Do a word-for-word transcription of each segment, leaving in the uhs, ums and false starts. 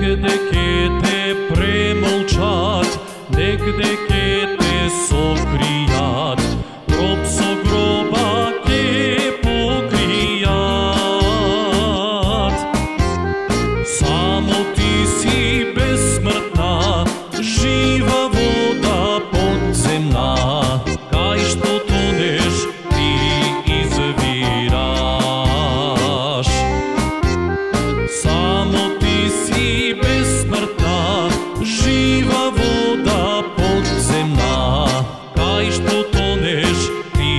Негде ке те премолчат, негде ке те сокрият, гроб со гроба ке покрият. Само ти си безсмртна, жива вода подземна, кај што тонеш ти извираш. Само ти си безсмртна, жива вода подземна, кај што тонеш ти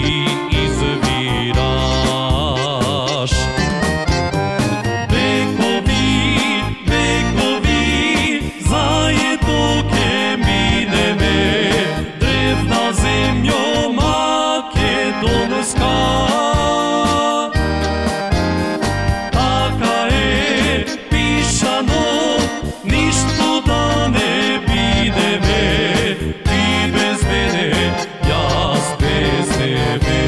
извираш. Векови, векови, заедно ке минеме, древна земјо македонска. Така е пишано, ништо да не бидеме, ти без мене, јас без тебе.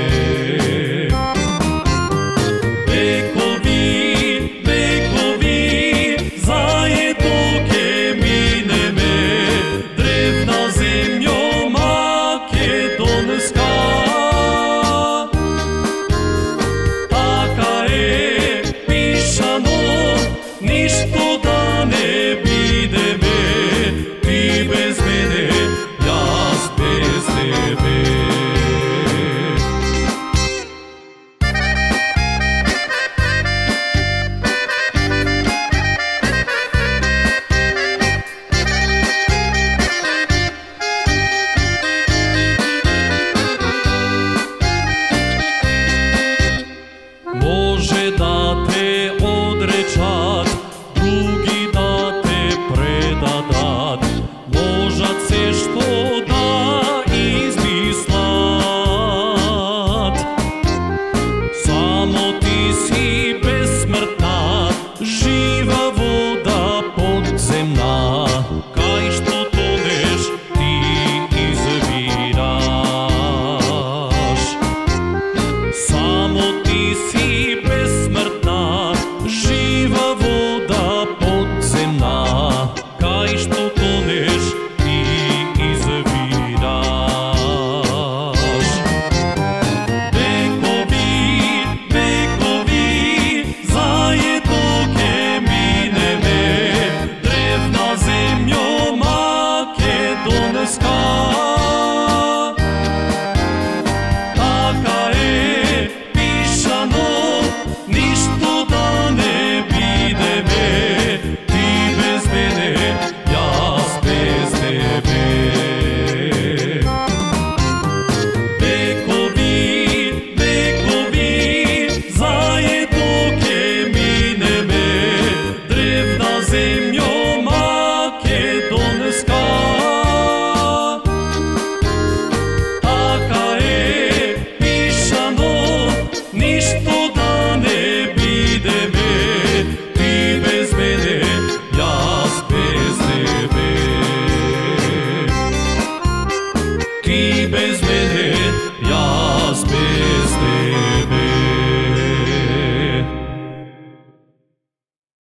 Векови, векови, заедно ке минеме, древна земјо македонска. Така е пишано, ништо